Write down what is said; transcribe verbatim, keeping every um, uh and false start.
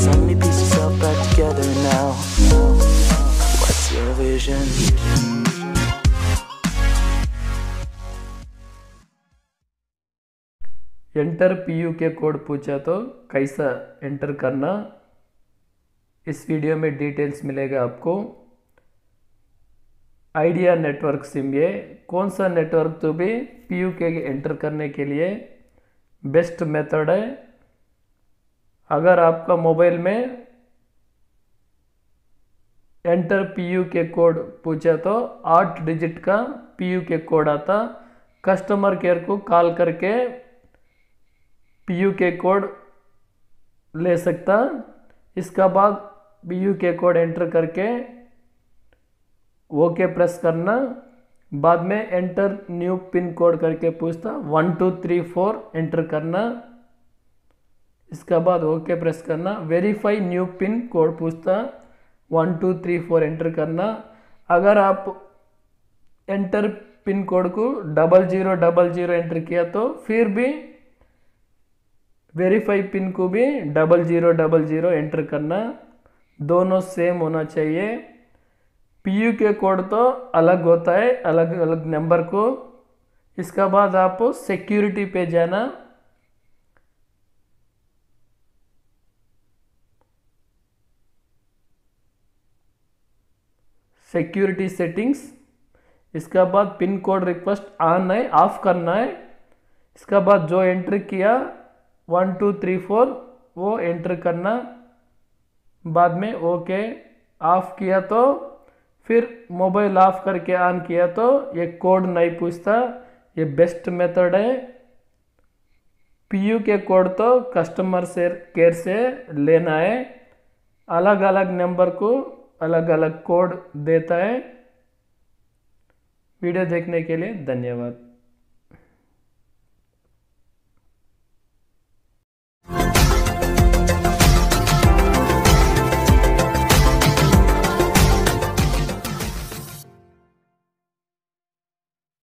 Let me piece yourself back together now. What's your vision? Enter P U K code पूछा तो कैसा enter करना, इस वीडियो में डिटेल्स मिलेगा आपको। आइडिया नेटवर्क सिम, ये कौन सा नेटवर्क तो भी पीयू के एंटर करने के लिए बेस्ट मेथड है। अगर आपका मोबाइल में एंटर पीयू के कोड पूछा तो आठ डिजिट का पीयू के कोड आता, कस्टमर केयर को कॉल करके पीयू के कोड ले सकता। इसका बाद पीयू के कोड एंटर करके ओके प्रेस करना। बाद में एंटर न्यू पिन कोड करके पूछता, one two three four enter करना। इसका बाद ओके प्रेस करना। वेरीफाई न्यू पिन कोड पूछता, one two three four enter करना। अगर आप एंटर पिन कोड को double zero double zero enter किया तो फिर भी वेरीफाई पिन को भी double zero double zero enter करना, दोनों सेम होना चाहिए। पीयू के कोड तो अलग होता है, अलग अलग नंबर को। इसका बाद आप सिक्योरिटी पे जाना। सिक्योरिटी सेटिंग्स, इसका बाद पिन कोड रिक्वेस्ट ऑन है ऑफ करना है। इसका बाद जो एंटर किया वन टू थ्री फोर वो एंटर करना। बाद में ओके ऑफ किया तो फिर मोबाइल ऑफ करके ऑन किया तो ये कोड नहीं पूछता। ये बेस्ट मेथड है। पीयू के कोड तो कस्टमर से केयर से लेना है, अलग अलग नंबर को अलग अलग कोड देता है। वीडियो देखने के लिए धन्यवाद।